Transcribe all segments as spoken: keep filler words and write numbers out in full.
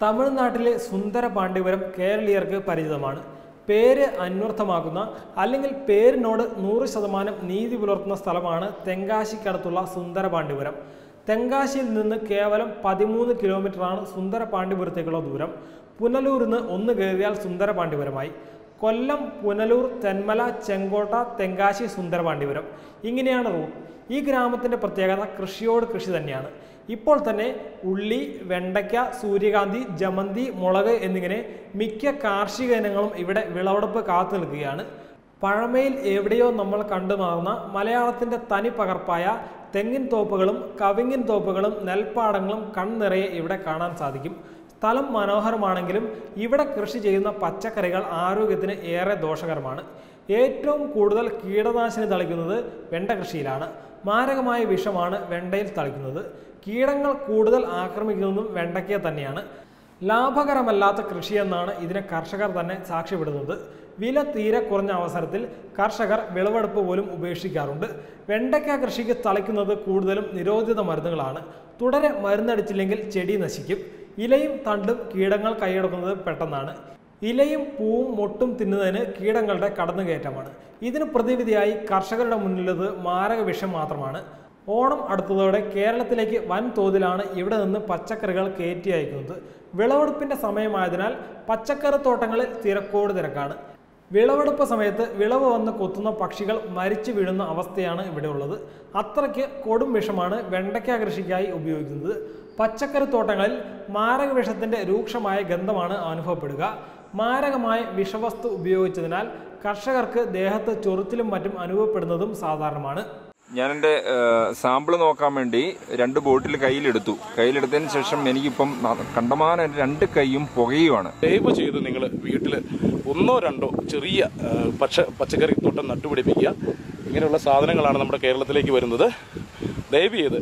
തമിഴ്നാട്ടിലെ സുന്ദരപാണ്ഡിപുരം കേരളീയർക്ക് പരിചിതമാണ്. പേര് അന്വർത്ഥമാക്കുന്ന അല്ലെങ്കിൽ പേരിനോട് നൂറ് ശതമാനം നീതി പുലർത്തുന്ന സ്ഥലമാണ് തെങ്കാശിക്കടുത്തുള്ള സുന്ദരപാണ്ഡിപുരം. തെങ്കാശിയിൽ നിന്ന് കേവലം പതിമൂന്ന് കിലോമീറ്ററാണ് സുന്ദരപാണ്ഡിപുരത്തേക്കുള്ള ദൂരം. പുനലൂരിൽ നിന്ന് ഒന്ന് കയറിയാൽ സുന്ദരപാണ്ഡിപുരമായി. കൊല്ലം, പുനലൂർ, തെന്മല, ചെങ്കോട്ട, തെങ്കാശി, സുന്ദരപാണ്ഡിപുരം ഇങ്ങനെയാണ് റൂട്ട്. ഈ ഗ്രാമത്തിൻ്റെ പ്രത്യേകത കൃഷിയോട് കൃഷി തന്നെയാണ്. ഇപ്പോൾ തന്നെ ഉള്ളി, വെണ്ടയ്ക്ക, സൂര്യകാന്തി, ജമന്തി, മുളക് എന്നിങ്ങനെ മിക്ക കാർഷിക ഇനങ്ങളും ഇവിടെ വിളവെടുപ്പ് കാത്തു നിൽക്കുകയാണ്. പഴമയിൽ എവിടെയോ നമ്മൾ കണ്ടുമാറുന്ന മലയാളത്തിൻ്റെ തനി പകർപ്പായ തെങ്ങിൻ തോപ്പുകളും കവിങ്ങിൻ തോപ്പുകളും നെൽപ്പാടങ്ങളും കൺനിറയെ ഇവിടെ കാണാൻ സാധിക്കും. സ്ഥലം മനോഹരമാണെങ്കിലും ഇവിടെ കൃഷി ചെയ്യുന്ന പച്ചക്കറികൾ ആരോഗ്യത്തിന് ഏറെ ദോഷകരമാണ്. ഏറ്റവും കൂടുതൽ കീടനാശിനി തളിക്കുന്നത് വെണ്ട കൃഷിയിലാണ്. മാരകമായ വിഷമാണ് വെണ്ടയിൽ തളിക്കുന്നത്. കീടങ്ങൾ കൂടുതൽ ആക്രമിക്കുന്നതും വെണ്ടയ്ക്ക തന്നെയാണ്. ലാഭകരമല്ലാത്ത കൃഷിയെന്നാണ് ഇതിനെ കർഷകർ തന്നെ സാക്ഷ്യപ്പെടുന്നത്. വില തീരെ കുറഞ്ഞ അവസരത്തിൽ കർഷകർ വിളവെടുപ്പ് പോലും ഉപേക്ഷിക്കാറുണ്ട്. വെണ്ടയ്ക്ക കൃഷിക്ക് തളിക്കുന്നത് കൂടുതലും നിരോധിത മരുന്നുകളാണ്. തുടരെ മരുന്നടിച്ചില്ലെങ്കിൽ ചെടി നശിക്കും. ഇലയും തണ്ടും കീടങ്ങൾ കൈയടക്കുന്നത് പെട്ടെന്നാണ്. ഇലയും പൂവും മൊട്ടും തിന്നുന്നതിന് കീടങ്ങളുടെ കടന്നുകയറ്റമാണ്. ഇതിന് പ്രതിവിധിയായി കർഷകരുടെ മുന്നിലുള്ളത് മാരക വിഷം മാത്രമാണ്. ഓണം അടുത്തതോടെ കേരളത്തിലേക്ക് വൻതോതിലാണ് ഇവിടെ നിന്ന് പച്ചക്കറികൾ കയറ്റി അയക്കുന്നത്. വിളവെടുപ്പിൻ്റെ സമയമായതിനാൽ പച്ചക്കറി തോട്ടങ്ങളിൽ തിരക്കോട് തിരക്കാണ്. വിളവെടുപ്പ് സമയത്ത് വിളവ് വന്ന് കൊത്തുന്ന പക്ഷികൾ മരിച്ചു വീഴുന്ന അവസ്ഥയാണ് ഇവിടെ ഉള്ളത്. അത്രയ്ക്ക് കൊടും വിഷമാണ് വെണ്ടയ്ക്ക കൃഷിക്കായി ഉപയോഗിക്കുന്നത്. പച്ചക്കറി തോട്ടങ്ങളിൽ മാരക വിഷത്തിൻ്റെ രൂക്ഷമായ ഗന്ധമാണ് അനുഭവപ്പെടുക. മാരകമായ വിഷവസ്തു ഉപയോഗിച്ചതിനാൽ കർഷകർക്ക് ദേഹത്ത് ചൊറിച്ചിലും മറ്റും അനുഭവപ്പെടുന്നതും സാധാരണമാണ്. ഞാൻ എൻ്റെ സാമ്പിൾ നോക്കാൻ വേണ്ടി രണ്ട് ബോട്ടിൽ കയ്യിലെടുത്തു. കയ്യിലെടുത്തതിന് ശേഷം എനിക്കിപ്പം കണ്ടമാനം രണ്ട് കൈയും പുകയുമാണ്. ദയവ് ചെയ്ത് നിങ്ങൾ വീട്ടിൽ ഒന്നോ രണ്ടോ ചെറിയ പച്ച പച്ചക്കറി തോട്ടം നട്ടുപിടിപ്പിക്കുക. ഇങ്ങനെയുള്ള സാധനങ്ങളാണ് നമ്മുടെ കേരളത്തിലേക്ക് വരുന്നത്. ദയവ് ചെയ്ത്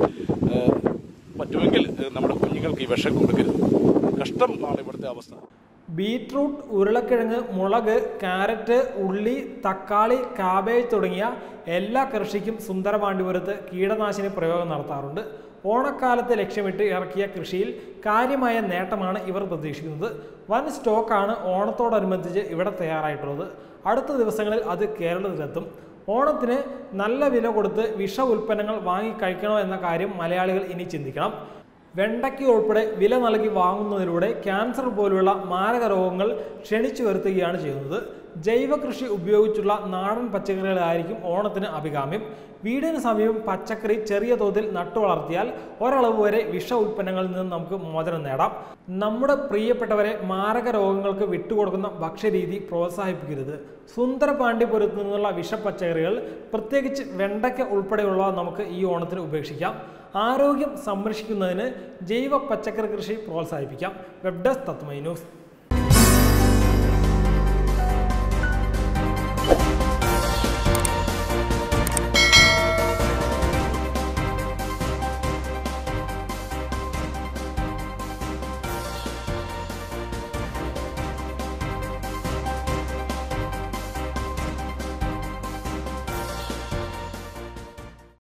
പറ്റുമെങ്കിൽ നമ്മുടെ കുഞ്ഞുങ്ങൾക്ക് ഈ വിഷം കൊടുക്കരുത്. കഷ്ടമാണ് ഇവിടുത്തെ അവസ്ഥ. ബീറ്റ്റൂട്ട്, ഉരുളക്കിഴങ്ങ്, മുളക്, ക്യാരറ്റ്, ഉള്ളി, തക്കാളി, കാബേജ് തുടങ്ങിയ എല്ലാ കൃഷിക്കും സുന്ദരപാണ്ഡിപുരത്ത് കീടനാശിനി പ്രയോഗം നടത്താറുണ്ട്. ഓണക്കാലത്ത് ലക്ഷ്യമിട്ട് ഇറക്കിയ കൃഷിയിൽ കാര്യമായ നേട്ടമാണ് ഇവർ പ്രതീക്ഷിക്കുന്നത്. വൻ സ്റ്റോക്കാണ് ഓണത്തോടനുബന്ധിച്ച് ഇവിടെ തയ്യാറായിട്ടുള്ളത്. അടുത്ത ദിവസങ്ങളിൽ അത് കേരളത്തിലെത്തും. ഓണത്തിന് നല്ല വില കൊടുത്ത് വിഷ ഉൽപ്പന്നങ്ങൾ വാങ്ങി കഴിക്കണോ എന്ന കാര്യം മലയാളികൾ ഇനി ചിന്തിക്കണം. വെണ്ടയ്ക്ക ഉൾപ്പെടെ വില നൽകി വാങ്ങുന്നതിലൂടെ ക്യാൻസർ പോലുള്ള മാരക രോഗങ്ങൾ ക്ഷണിച്ചു വരുത്തുകയാണ് ചെയ്യുന്നത്. ജൈവ കൃഷി ഉപയോഗിച്ചുള്ള നാടൻ പച്ചക്കറികളായിരിക്കും ഓണത്തിന് അഭികാമ്യം. വീടിന് സമീപം പച്ചക്കറി ചെറിയ തോതിൽ നട്ടുവളർത്തിയാൽ ഒരളവ് വരെ വിഷ ഉൽപ്പന്നങ്ങളിൽ നിന്ന് നമുക്ക് മോചനം നേടാം. നമ്മുടെ പ്രിയപ്പെട്ടവരെ മാരക രോഗങ്ങൾക്ക് വിട്ടുകൊടുക്കുന്ന ഭക്ഷ്യരീതി പ്രോത്സാഹിപ്പിക്കരുത്. സുന്ദരപാണ്ഡിപുരത്തു നിന്നുള്ള വിഷപ്പച്ചക്കറികൾ, പ്രത്യേകിച്ച് വെണ്ടയ്ക്ക ഉൾപ്പെടെയുള്ളവ നമുക്ക് ഈ ഓണത്തിന് ഉപേക്ഷിക്കാം. ആരോഗ്യം സംരക്ഷിക്കുന്നതിന് ജൈവ പച്ചക്കറി കൃഷി പ്രോത്സാഹിപ്പിക്കാം. Web desk Tatwamayi news.